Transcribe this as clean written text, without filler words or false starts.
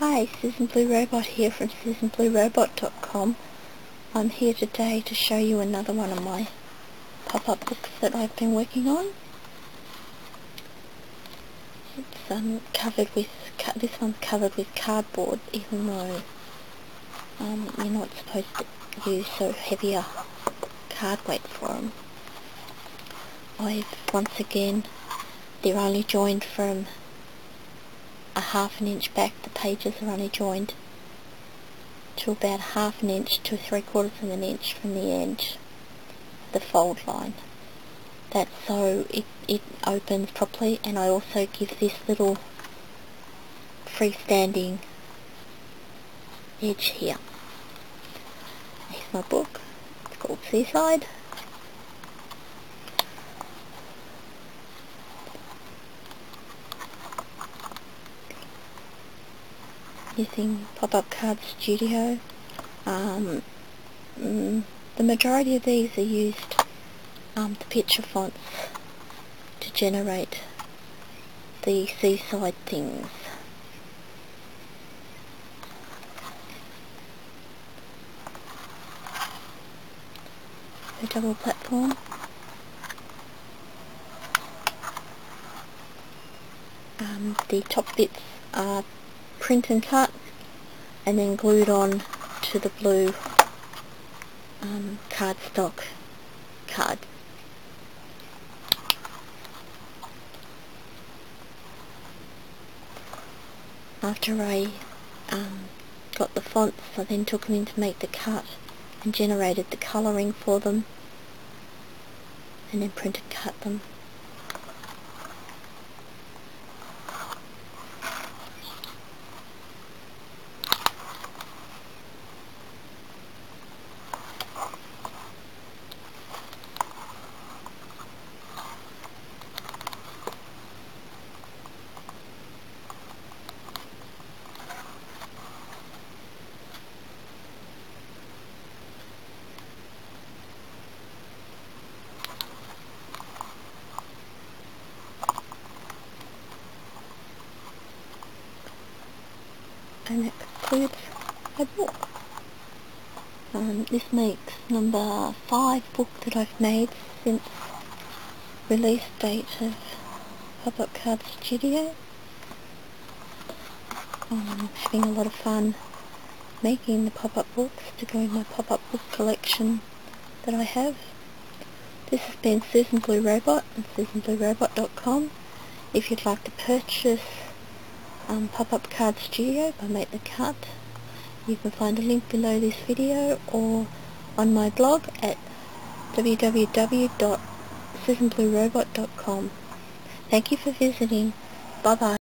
Hi, Susan Blue Robot here from SusanBlueRobot.com. I'm here today to show you another one of my pop-up books that I've been working on. It's covered with, this one's covered with cardboard, even though you're not supposed to use so heavier card weight for them. Once again, they're only joined from a half an inch back. The pages are only joined to about half an inch to 3/4 of an inch from the edge, the fold line. That's so it opens properly, and I also give this little freestanding edge here. Here's my book. It's called Seaside. Using Pop-Up Card Studio. The majority of these are used, the picture fonts, to generate the seaside things. A double platform. The top bits are print and cut and then glued on to the blue cardstock card. After I got the fonts, I then took them in to make the cut and generated the colouring for them, and then print and cut them. And that concludes my book. This makes number 5 book that I've made since release date of Pop-Up Card Studio. I'm having a lot of fun making the pop-up books to go in my pop-up book collection that I have. This has been Susan Blue Robot and SusanBlueRobot.com. If you'd like to purchase Pop-Up Card Studio by Make the Cut, you can find a link below this video or on my blog at www.SusanBlueRobot.com. Thank you for visiting. Bye bye.